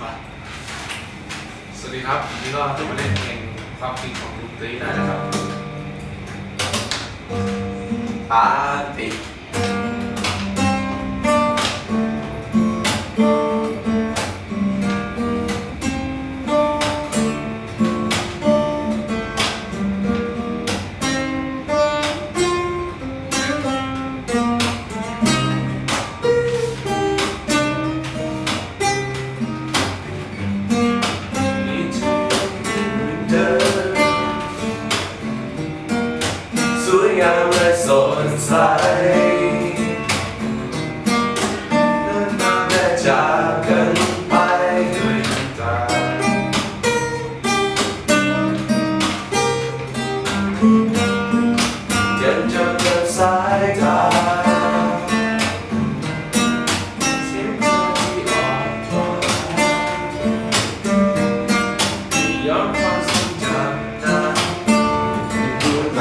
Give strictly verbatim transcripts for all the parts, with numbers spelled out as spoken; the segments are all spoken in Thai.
สวัสดีครับวันนี้ก็จะมาเล่นเพลงความจริงของลุงตีได้นะครับปาติสวยงามและสดใสเดินมาและจากกันไปด้วยน้ำตาเจ็บจนเกินสายตาเสียงเธอที่อ่อนหวานย้อนความทรงจำนั้นดูมา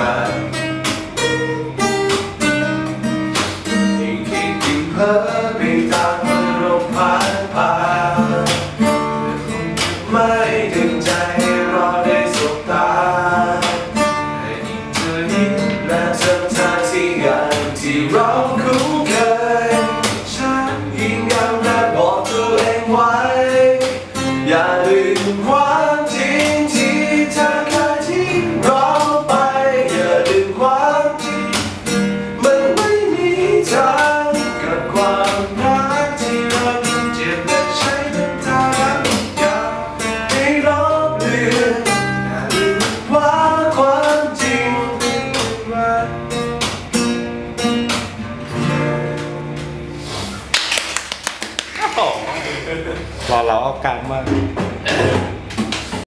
เพ้อไปตามอารมณ์ผ่านผ่านไม่ดึงใจรอได้สบตาให้เธอยิ้มและเธอท่าที่อย่างที่เราคุ้นเคยฉันยิ่งย้ำและบอกตัวเองไว้อย่าลืมความจริงที่เธอเคยทิ้งเราไปอย่าลืมความจริงมันไม่มีทางความรักที่เราเจ็บและใช้น้ำตาอยากให้ลบเลือนอย่าลืมว่าความจริงรักรอเราเอาการมาก